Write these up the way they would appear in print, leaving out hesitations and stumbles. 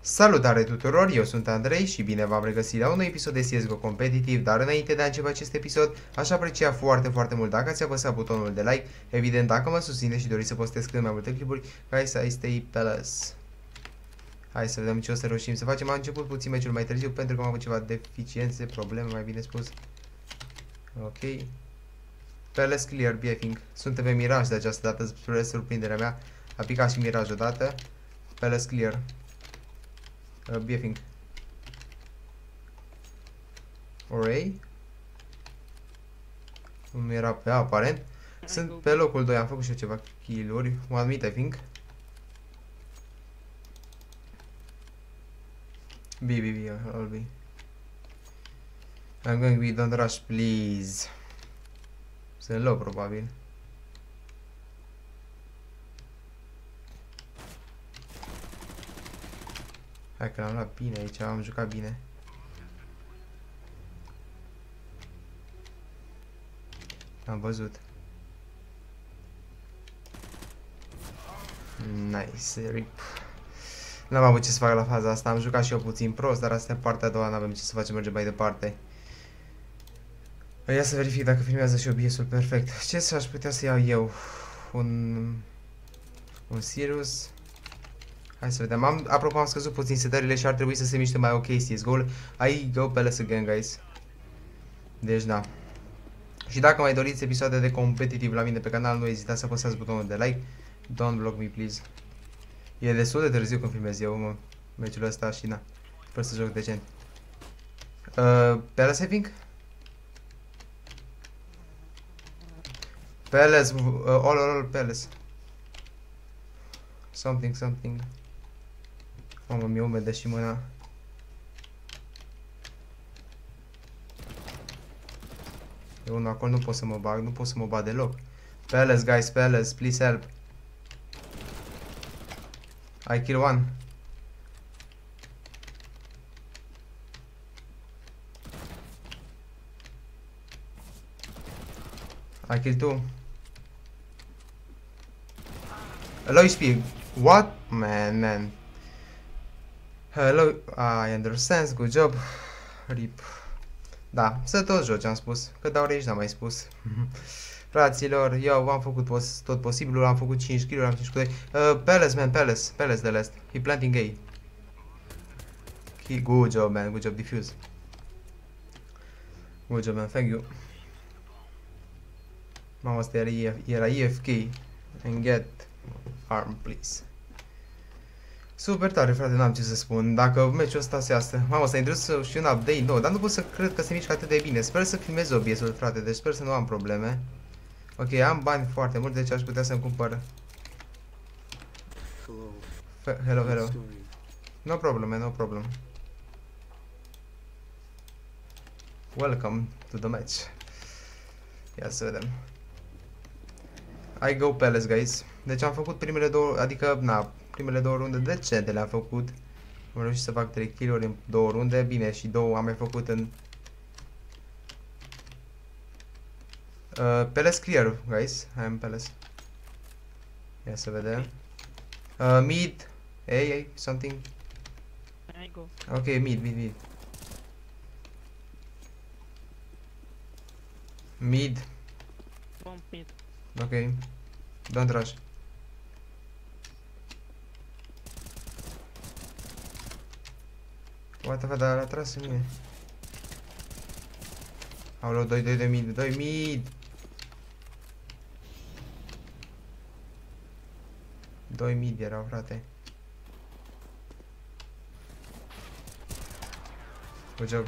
Salutare tuturor, eu sunt Andrei și bine v-am regăsit la un nou episod de CSGO competitiv, dar înainte de a începe acest episod, aș aprecia foarte mult dacă ați apăsat butonul de like, evident dacă mă susțineți și doriți să postez cât mai multe clipuri, ca să stay pelas. Hai să vedem ce o să reușim să facem. Am început puțin meciul mai târziu pentru că am avut ceva deficiențe, probleme, mai bine spus. Ok. Pelas clear, biefing. Suntem pe Miraj de această dată, spre surprinderea mea. A picat și Miraj odată. Pelas clear. Biefing. Oray. Nu era pe A, aparent. Sunt pe locul 2, am făcut și eu ceva kill-uri. One meet, I think. B, all B. I'm going B, don't rush, please. Sunt low, probabil. Hai că l-am luat bine aici, am jucat bine. Am văzut. Nice, rip. N-am avut ce să fac la faza asta, am jucat și eu puțin prost, dar asta e partea a doua, n-avem ce să facem, mergem mai departe. Ia să verific dacă filmează și OBS-ul perfect. Ce aș putea să iau eu? Un Sirius. Hai să vedem. Apropo, am scăzut puțin setările și ar trebui să se miște mai ok CSGO-ul. I go Pelas again, guys. Deci, da. Și dacă mai doriți episoade de competitiv la mine pe canal, nu ezitați să apăsați butonul de like. Don't block me, please. E destul de târziu când filmez eu, mă, meciul ăsta și na. Sper să joc decent. Pelas, I think? Pelas, all Pelas. Something. Mamă, mi-e umedă și mâna. Eu unul acolo nu pot să mă bag, nu pot să mă bag deloc. Pelas, guys, Pelas, please help. I kill one. I kill two. Low speed. What? Man. Hello. I understand. Good job. Rip. Da, să tot joci, am spus. Că dau rage, n-am mai spus. Fraților, eu am făcut tot posibilul, am făcut 5 kill-uri, am 5 cu 2. Pelas, man, Pelas de last. He planting A. Good job, man, good job, defuse. Good job, man, thank you. Mamă, asta era EFK. And get arm, please. Super tare, frate, n-am ce să spun. Dacă meciul ăsta se iasă. Mamă, s-a introdus și un update nou, dar nu pot să cred că se mișcă atât de bine. Sper să filmez OBS-ul, frate, deci sper să nu am probleme. Ok, am bani foarte mult, deci aș putea să-mi cumpăr. Hello. No problem, man, no problem. Welcome to the match. Ia să vedem. I go Pelas, guys. Deci am făcut primele două, adică, na, primele două runde decente le-am făcut. Am reușit să fac 3 kill-uri în două runde, bine, și două am mai făcut în... Pelas clear, guys. I am Pelas. Ia să vedem. Mid. A, something. I go. Ok, mid. Mid. Bomb mid. Ok. Don't rush. What the fuck, dar a tras în mine. Aoleu, 2 de mid, 2 mid. 2 mid erau, frate. Good job.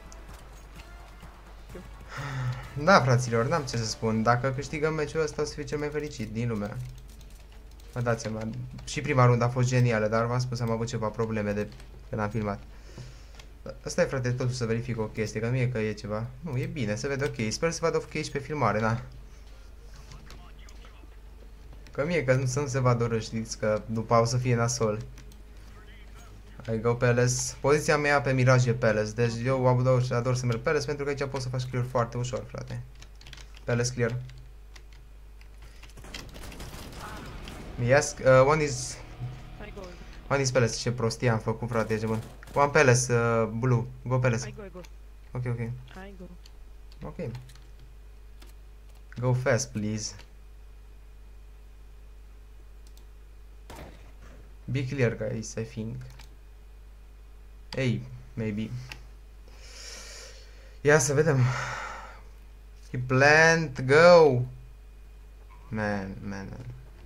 Da, fraților, n-am ce să spun. Dacă câștigăm meciul ăsta, o să fiu cel mai fericit din lumea. Vă dați seama. Și prima rundă a fost genială, dar v-am spus, am avut ceva probleme de când am filmat. Asta e, frate, totul să verific o chestie, că nu e că e ceva. Nu, e bine, se vede ok. Sper să vadă ok și pe filmare, na. Că mie că nu se vadă urât, știți, că după o să fie nasol. I go Pelas. Poziția mea pe Miraj e Pelas, deci eu ador să merg Pelas pentru că aici poți să faci clear foarte ușor, frate. Pelas clear. Yes, one is... One is Palace, ce prostie am făcut, frate, ești bun. One Palace, blue, go Palace. I go. Ok, ok. I go. Ok. Go fast, please. Be clear, guys, I think. Hey, maybe. Ia să vedem. He plant, go! Man.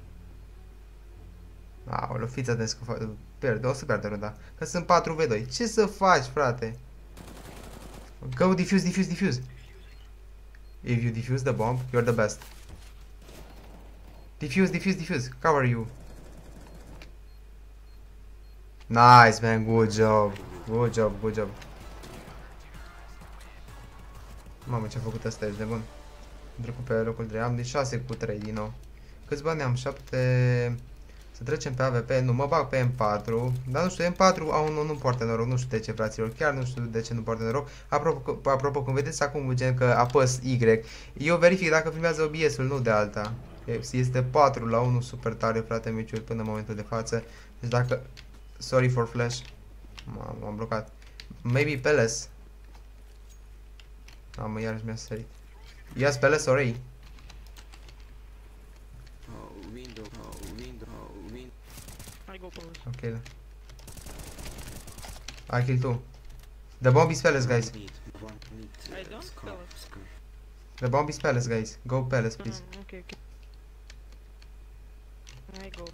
Aoleu, fiți atenți că pierde, o să pierde runda. Că sunt 4v2. Ce să faci, frate? Go, defuse. If you defuse the bomb, you're the best. Defuse. Cover you. Nice, man. Good job. Mamă, ce-a făcut ăsta, ești de bun. Am trecut pe locul 3. Am de 6 cu 3 din nou. Câți bani am? 7... Să trecem pe AVP. Nu, mă bag pe M4. Dar nu știu, M4 nu poartă noroc. Nu știu de ce, fraților. Chiar nu știu de ce nu poartă noroc. Apropo, când vedeți acum gen că apăs Y, eu verific dacă filmează OBS-ul, nu de alta. Este 4-1 super tare, frate, meciuri până în momentul de față. Deci dacă... Sorry for flash. M-am blocat. Maybe Palace. Mă, iarăși mi-a sărit. Yes, Palace, sorry. Window. I go Palace. Ok. I kill two. The bomb is Palace, guys. I don't Palace. The bomb is Palace, guys. Go Palace, please. Okay. I go.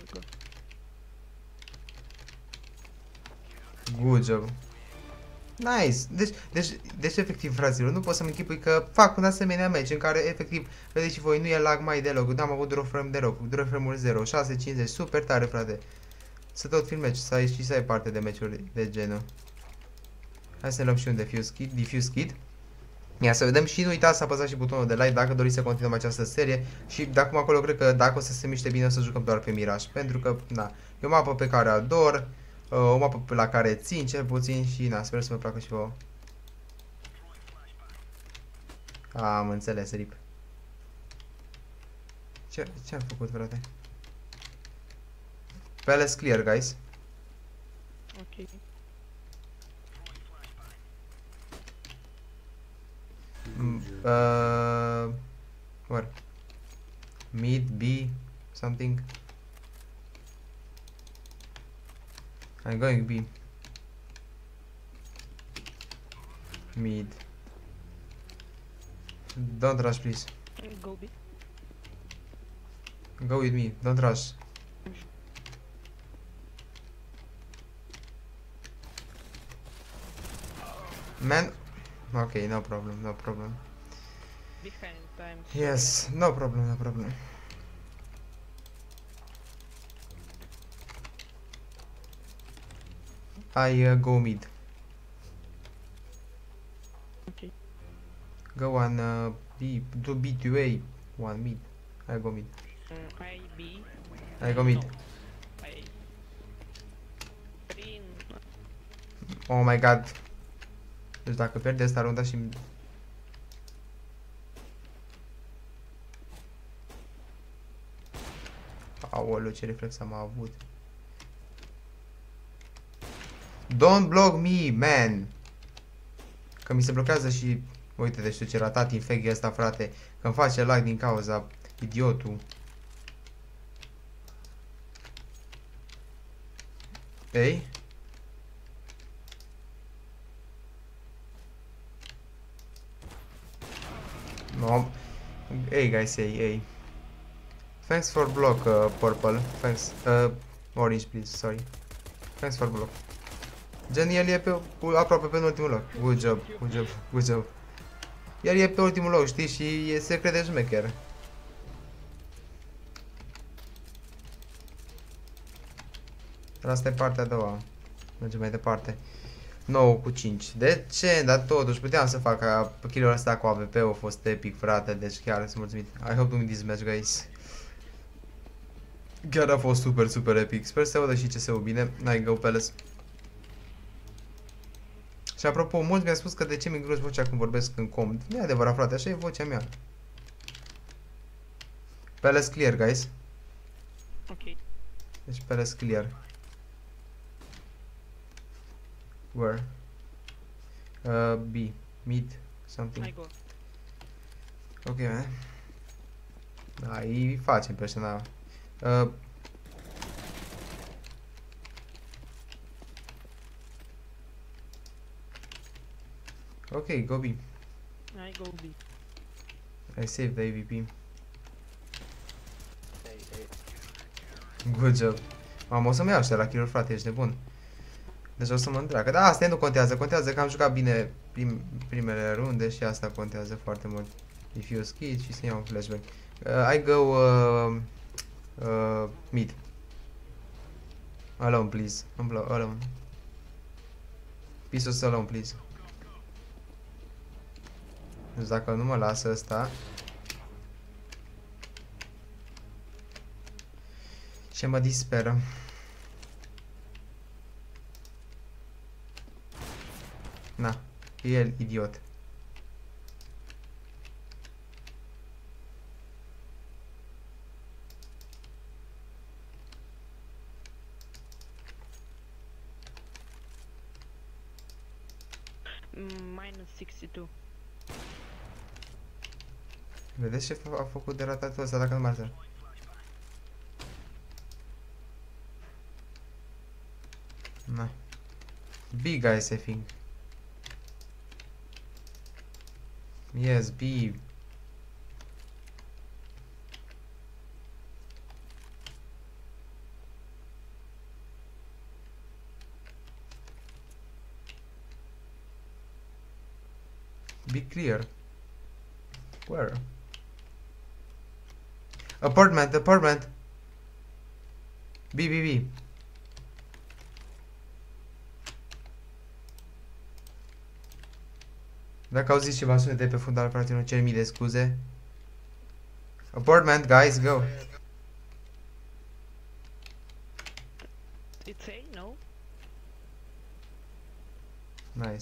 Good job. Nice. Deci efectiv, fraților, nu pot să-mi închipui că fac un asemenea meci în care efectiv, vedeți și voi, nu e lag mai deloc, n-am avut drop frame deloc, drop frame-uri 0, 6.50, super tare, frate. Să tot filmeci, să ai și să ai parte de meciuri de genul. Hai să ne luăm și un diffuse kit. Ia să vedem și nu uitați să apăsați și butonul de like dacă doriți să continuăm această serie și de acum acolo cred că dacă o să se miște bine o să jucăm doar pe Mirage, pentru că, na, e o mapă pe care ador, o mapă la care țin cel puțin și, na, sper să vă placă și vouă. Am înțeles, rip. Ce am făcut, frate? Palace clear, guys. Ok. Where? Mid, B, something. I'm going B. Mid. Don't rush, please. Go B. Go with me. Don't rush. Man. Okay, no problem. Behind time. Yes, no problem. I go mid. Okay. Go on B, do B to A, one mid. I go mid. I B. I go mid. No. I. Green. Oh my god. Deci dacă pierde asta runda și... Aoleu, ce reflex am avut. Don't block me, man! Că mi se blochează și... Uite, deci ce ratat infecția asta, frate. Că-mi face lag din cauza idiotul. Ei? No. Hey guys, hey. Thanks for block, purple. Thanks. Orange, please, sorry. Thanks for block. Gen, el e aproape pe ultimul loc. Good job. El e pe ultimul loc, știi, și se crede șmecher. Dar asta e partea a doua. Mergem mai departe. 9 cu 5. De ce? Dar totuși puteam să fac ca kill-ul ăsta cu AWP-ul a fost epic, frate. Deci chiar sunt mulțumit. I hope to win this match, guys. Chiar a fost super epic. Sper să audă și CS-ul bine. I go Palace. Și apropo, mulți mi-au spus că de ce mi îngroși vocea când vorbesc în com. Nu e adevărat, frate, așa e vocea mea. Palace clear, guys. Ok. Deci Palace clear. Where? B. Mid. Something. I go. Ok, man. Aí facem personal. Ok, go B. I go B. I saved the AVP. Good job. Mamă, o să-mi iau ăștia la kill-uri, frate, ești nebun. Deci o să mă întreagă. Da, asta nu contează. Contează că am jucat bine primele runde și asta contează foarte mult. If you skid și să iau un flashback. I go mid. Alone, please. Alone. Pisos alone, please. Deci dacă nu mă lasă ăsta... Și mă disperă. Na, e el idiot. Minus 62. Vedeți ce a făcut de ratatul ăsta dacă nu m-ar. Na. B, guys, I think. Yes, B. Be clear. Where? Apartment, apartment. B, B, B. Dacă auziți ceva sunete pe fundal, fraților, cer mii de scuze. Apartment, guys, go. It's A, no? Nice.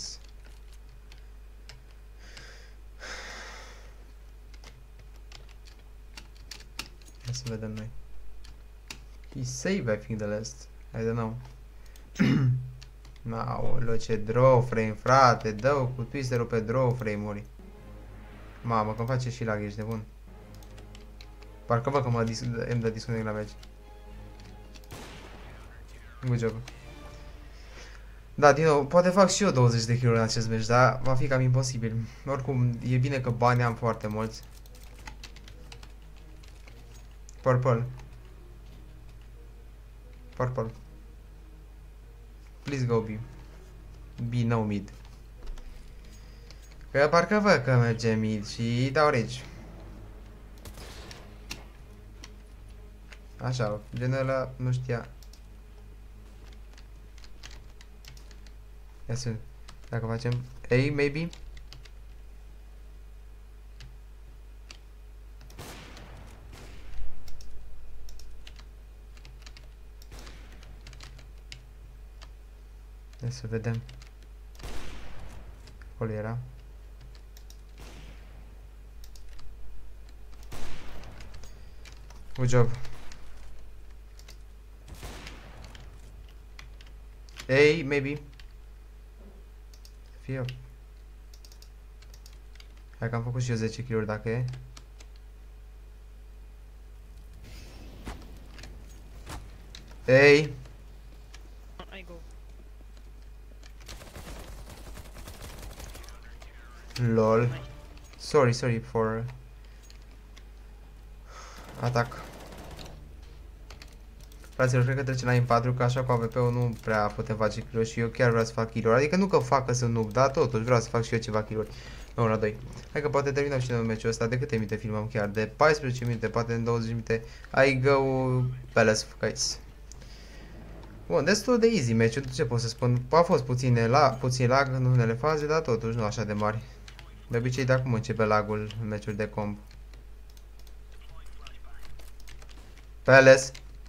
Hai să vedem noi. He save, I think, the last. I don't know. Aoleo, ce draw frame, frate, dă-o cu twisterul pe draw frame-uri. Mamă, că-mi face și lag, ești nebun. Parcă văd că îmi dă disconnect la meci. Good job. Da, din nou, poate fac și eu 20 de kill în acest meci, dar va fi cam imposibil. Oricum, e bine că bani am foarte mulți. Purple. Purple. Please go B. B, no mid. Că parcă văd că merge mid și dau rage. Așa, genul ăla nu știa. Ia să dacă facem A, maybe? Hai să vedem. Acolo era. Good job. A, maybe. Fie. Hai că am făcut și eu 10 kill-uri dacă e. A. I go. Lol. Sorry for atac. Fraților, cred că trece la M4, că așa cu AWP-ul nu prea putem face kill-uri și eu chiar vreau să fac kill-uri. Adică nu că fac că sunt noob, dar totuși vreau să fac și eu ceva kill-uri. 9 la 2. Hai că poate terminăm și noi meciul ăsta. De câte minute filmăm chiar? De 14 minute, poate în 20 minute. I go Palace, guys. Bun, destul de easy meciul, ce pot să spun? A fost puțin lag în unele faze, dar totuși nu așa de mari. De obicei de acum începe lagul în meciuri de comp. Palace.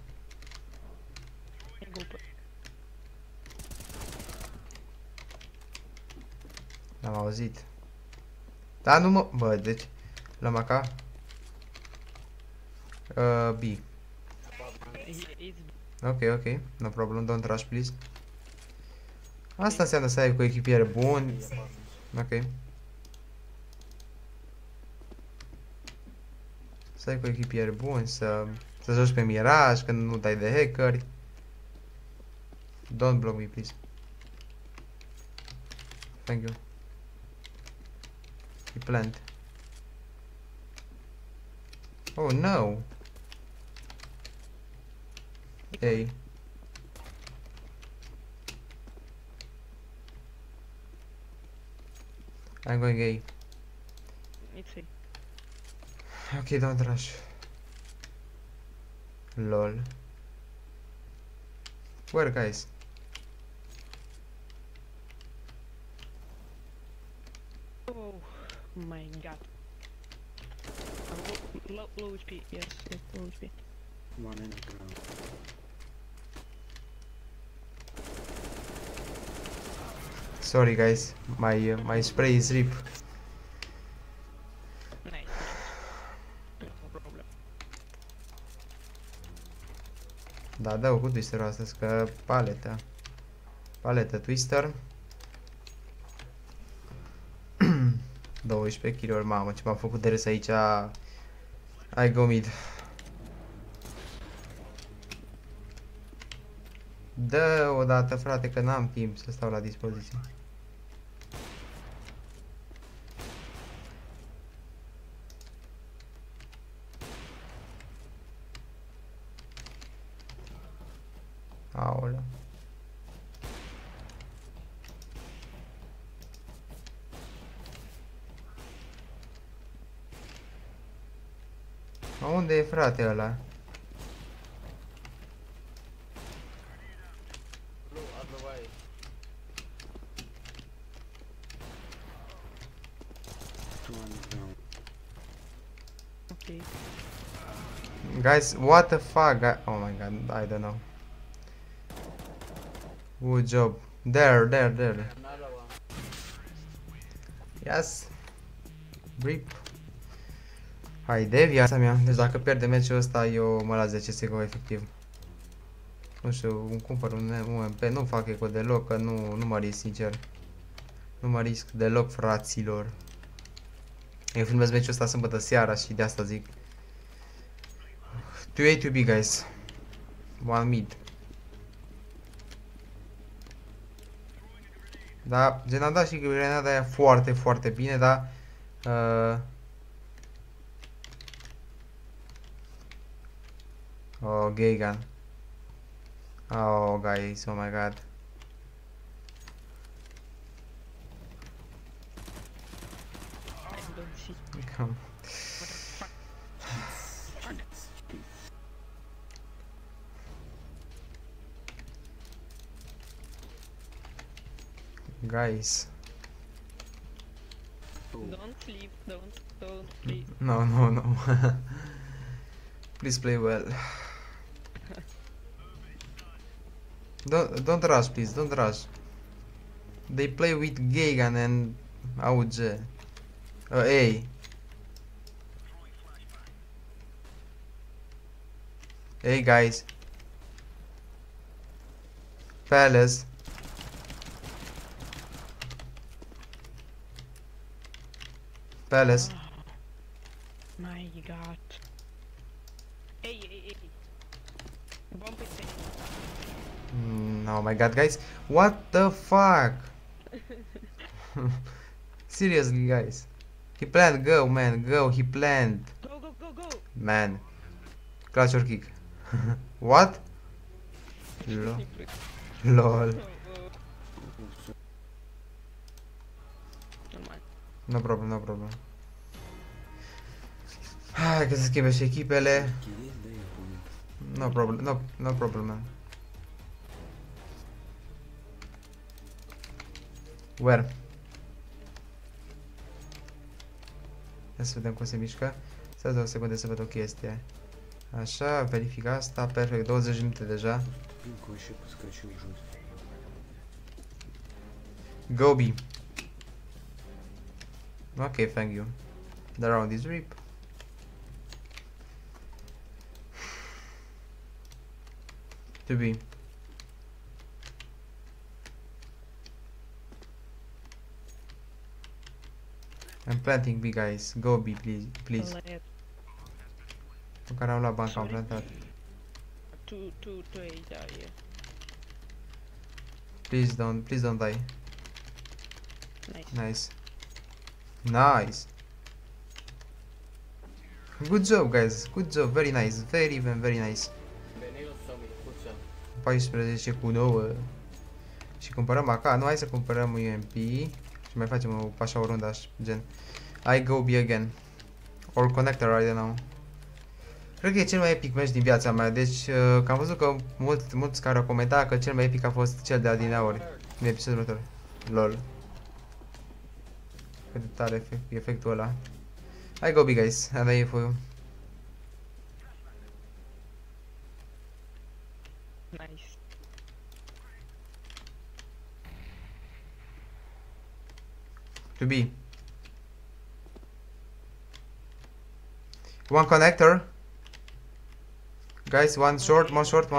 I go. L-am auzit. Da, nu mă... Bă, deci... La maca. B. It's Ok, ok. No problem, don't rush, please. Asta înseamnă să ai cu echipiere bun. Ok. Să ai cu echipiere bun, să joci pe Mirage, când nu dai de hackeri. Don't block me, please. Thank you. He plant. Oh no. Hey. I'm going A. It's A. Okay, don't rush. Lol. Where, guys? Oh my god. Low HP, yes, low HP. One in the ground. Sorry, guys. My spray is rip. Nice. No problem. Da, dau cu twister astăzi, că paletă. Paletă twister. 12 kg, mamă, ce m-am făcut de râs aici. I go mid. Dă odată, frate, că n-am timp să stau la dispoziție. Aoleu. Unde e, frate, ăla? Two on the ground. Okay. Guys, what the fuck? Oh my god, I don't know. Good job. There. Yes. Rip. Haide, viața mea. Deci dacă pierde meciul ăsta, eu mă las de CSGO efectiv. Nu știu, îmi cumpăr un UMP, nu fac eco deloc, că nu mă risc, sincer. Nu mă risc deloc, fraților. Eu filmez meciul ăsta sâmbătă seara și de asta zic. 2A to B, guys. One mid. Da, gen am dat și grenada aia foarte, foarte bine, dar... Oh, gay gun. Oh, guys, oh my god. I don't see. Come. Guys. Oh, Don't leave, don't, please. No. Please play well. Don't rush, please. Don't rush. They play with Gagan and AUG. A. Hey guys. Palace. Palace. My god. Hey. Bump it. Oh my god, guys. What the fuck? Seriously, guys. He planned. Go, man. Go. He planned. Go. Man. Clutch or kick. What? Lol. Normal. No problem. Hai că se schimbe și echipele. kill the opponent. No problem, man. Where? Ia să vedem cum se mișcă. Să 2 secunde să văd o chestie. Așa, verific asta, perfect, 20 minute deja. Блин, вообще подскочил жестко. Gobi. Okay, thank you. The round is rip. To be. I'm planting B, guys. Go B, please. Please. Let Cu care am luat banca, am Sorry. plantat. two A die. Please don't die. Nice. Nice. Nice. Good job, guys. Good job. Very nice. Very nice. 14 cu 9. Și cumpărăm AK. Nu, hai să cumpărăm UMP. Și mai facem așa o rundă, gen. I go B again. Or connector, I don't know. Cred că e cel mai epic match din viața mea. Deci, că am văzut că mulți care au comentat că cel mai epic a fost cel de adineauri. Din episodul următor. LOL. Cât de tare efectul ăla. I go B, guys. And I for you. Nice. To B. One connector. Guys, one short.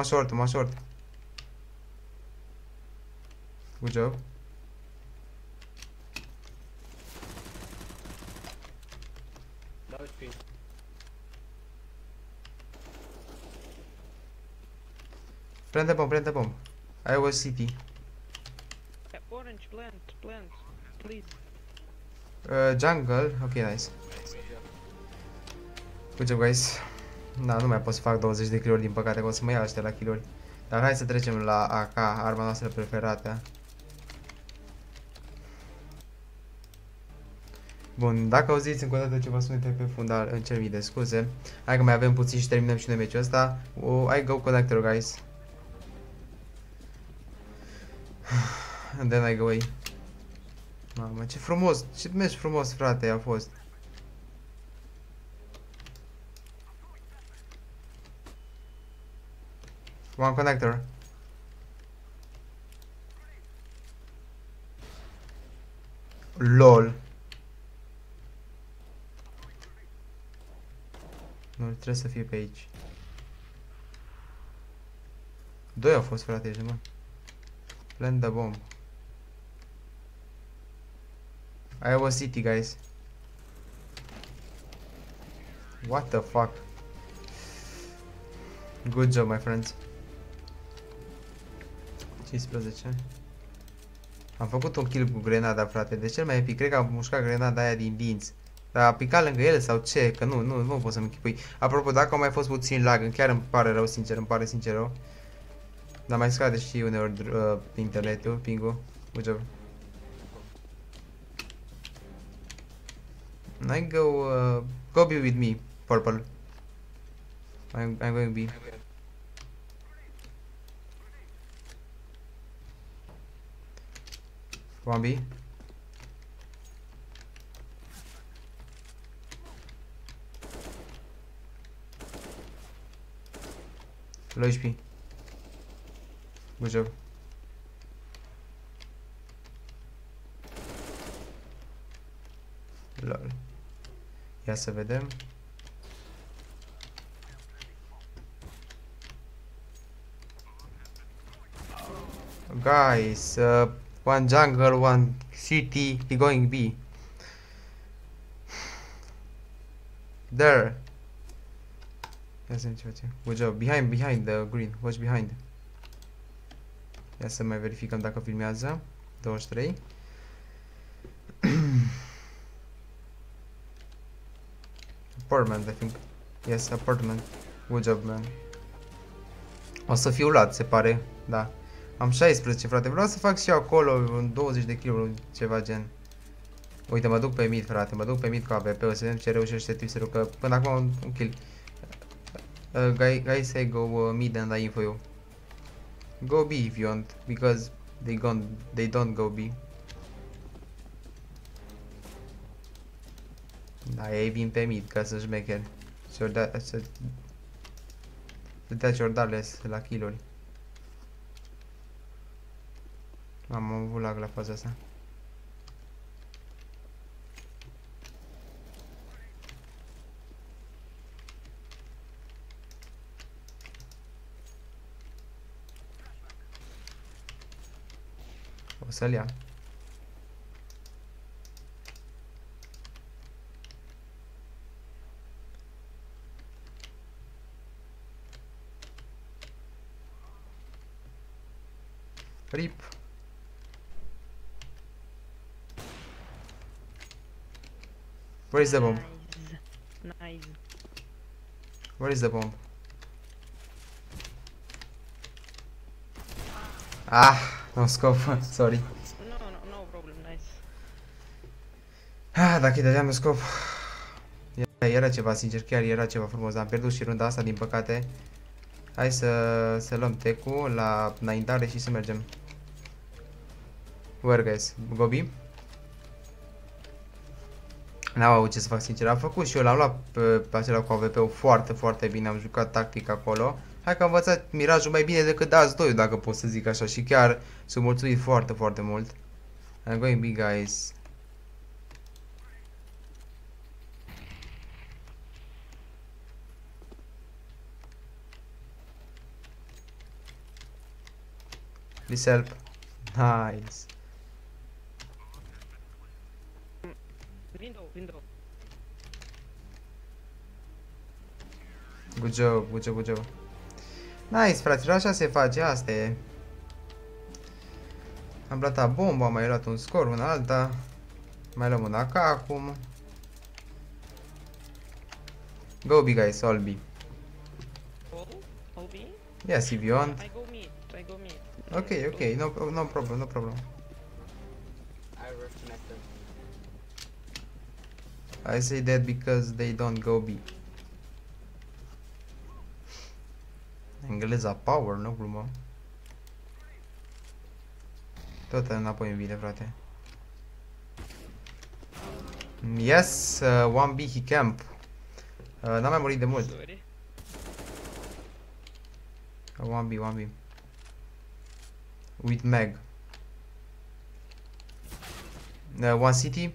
Good job. Plant the bomb. I was CT. Orange, plant, please. Jungle. Ok, nice. Good job, guys. Da, nu mai pot să fac 20 de kill-uri, din păcate, că o să mă ia ăștia la kill-uri. Dar hai să trecem la AK, arma noastră preferată. Bun, dacă auziți încă o dată ceva sunete pe fundal, îmi cer mii de scuze. Hai că mai avem puțin și terminăm și noi meciul ăsta. I go connector, guys. And then I go away. Mamă, ce frumos, ce meci frumos, frate, a fost. One connector. LOL. Nu, trebuie să fie pe aici. Doi au fost, frate, ești, mă. Plant the bomb. I was city, guys. What the fuck? Good job, my friends. 15. Am făcut un kill cu grenada, frate. De cel mai epic, cred că am mușcat grenada aia din dinți. Dar a picat lângă el sau ce? Că nu pot să-mi închipui. Apropo, dacă au mai fost puțin lag, chiar îmi pare rău, sincer, îmi pare sincer rău. Dar mai scade și uneori internetul, ping-ul. Good job. I go be with me, purple. I'm going B. One B. Low HP. Good job. Lol. Ia să vedem. Guys, one jungle, one city, he going B. There. Ia să vedem ce. Good job. Behind the green. Watch behind. Ia să mai verificăm dacă filmează. 23. Apartment, I think. Yes, apartment. Good job, man. O să fiu luat, se pare. Da. Am 16, frate. Vreau să fac și eu acolo un 20 de kg, ceva gen. Uite, mă duc pe mid, frate. Mă duc pe mid cu AWP. O să vedem ce reușește Twister-ul, că până acum un kill. Guys, I go mid and I info you. Go B if you want, because they don't go B. Da, ei vin pe mid ca să șmecheri. Să dea ciordales la kill-uri. Am avut lag la faza asta. O să-l ia. Rip. Where is the bomb? Nice. Where is the bomb? Ah, no scop, sorry. No problem, nice. Ah, dacă îi dădeam un scop. Era ceva, sincer, chiar era ceva frumos. Am pierdut și runda asta, din păcate. Hai să luăm tech-ul la înaintare și să mergem. Where, guys? Gobi? N-am avut ce să fac, sincer. Am făcut și eu, l-am luat pe acela cu AWP-ul foarte, foarte bine. Am jucat tactic acolo. Hai că am învățat mirajul mai bine decât dați 2, dacă pot să zic așa. Și chiar sunt mulțumit foarte, foarte mult. I'm going big, guys. Please help. Nice. Window. Good job, good job, good job. Nice, fraților, așa se face, asta e. Am platat bomba, am mai luat un scor, una alta. Mai luăm un AK acum. Go B, guys, all B. All B? Yes, if you want. I go mid. Okay, no problem, no problem. I reconnect them. I say that because they don't go B. Engleza power, nu glumă. Tot înapoi în bine, frate. Yes, 1B he camp. N-am mai murit de mult. Sorry. 1B. With Meg. One city.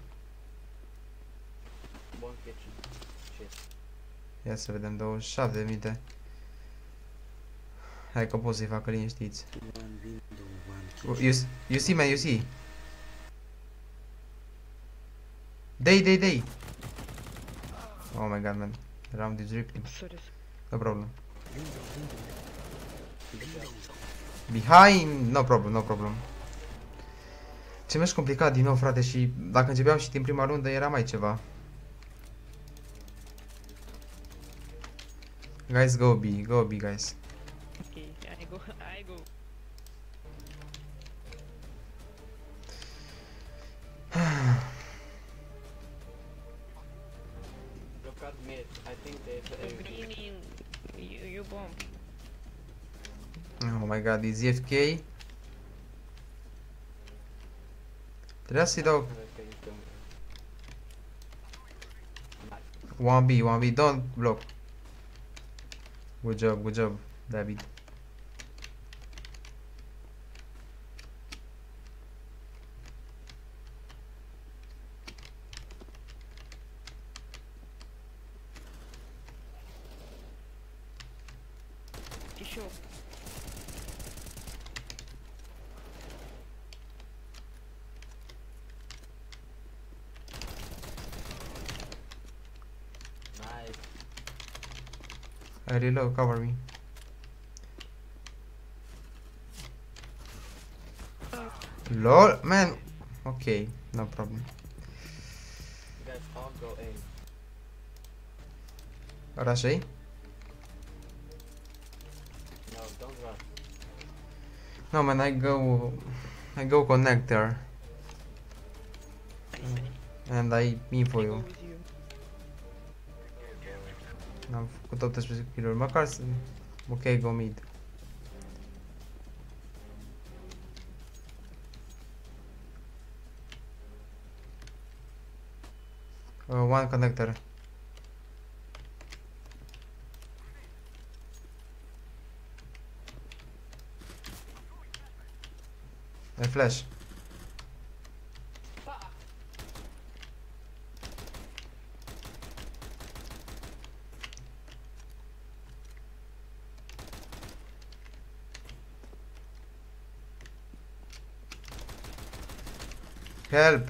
One kitchen. Shit. Ia să vedem, 27 de minute. Hai că pot să-i facă liniștiți. One window, one kitchen. You see, man, you see. Day. Oh my god, man. The round is ripping. Sorry. No problem. Window. Behind, no problem. Ce meci complicat din nou, frate, și dacă începeam și din prima rundă era mai ceva. Guys, go B, guys. Okay, I go. Look at mid. I think The green in you bomb. Oh my god, is FK? Trebuia să-i dau 1B, don't block. Good job, David. Еще. nice. I reload, cover me. LOL, man. Okay, no problem. You guys all go A. Rush A? No, don't rush. No, man, I go connector. And I info I go you. with you. Am făcut 18 kill-uri, măcar să... Ok, go mid. One connector. I flash. Help!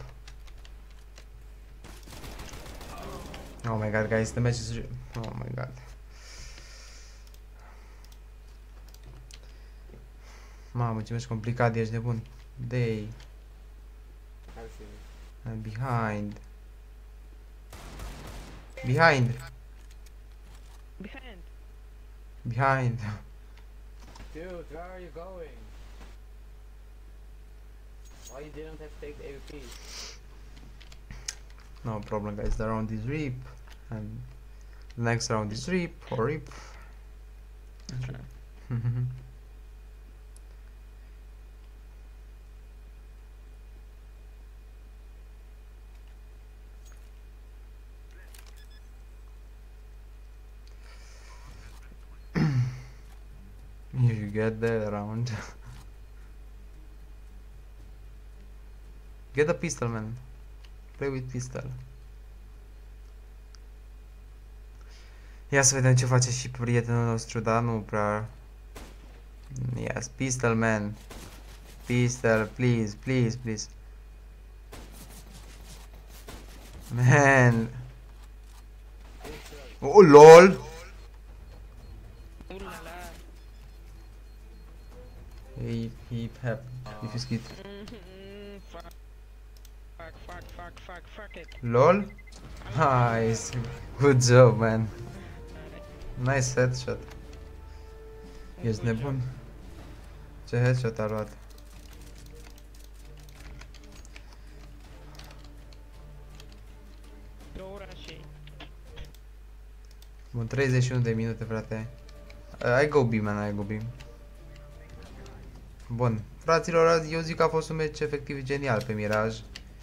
Oh my god, guys, the match is... Oh my god. Mamă, ce mergi complicat, ești nebun. They I've seen it. and behind. Behind. Behind. Behind. Dude, where are you going? Why you didn't have to take the AWP? No problem, guys. The round is rip, and the next round is rip or rip. If you get the round, get a pistol, man. Play with pistol. Ia să vedem ce face și prietenul nostru, dar nu prea. Yes, pistol, man. Pistol, please, please, please. Man. Oh, lol. Ooh la la. He have. If you skid. Fuck. Fuck it. Lol. Nice. Good job, man. Nice headshot. Ești Good nebun? Ce headshot a luat? job. Două orașe. Bun, 31 de minute, frate. I go B, man, I go B. Bun, fraților, eu zic că a fost un meci efectiv genial pe Mirage.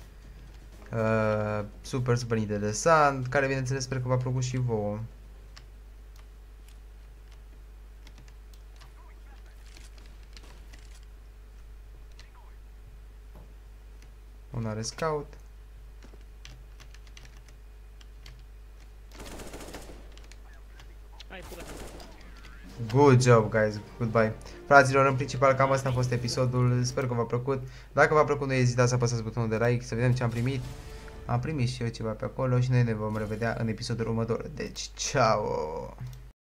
Super, super interesant, care bineînțeles sper că v-a plăcut și vouă. Un are scout. Hai pula. Good job, guys. Goodbye. Fraților, în principal cam asta a fost episodul. Sper că v-a plăcut. Dacă v-a plăcut, nu ezitați să apăsați butonul de like, să vedem ce am primit. Am primit și eu ceva pe acolo și noi ne vom revedea în episodul următor. Deci, ciao!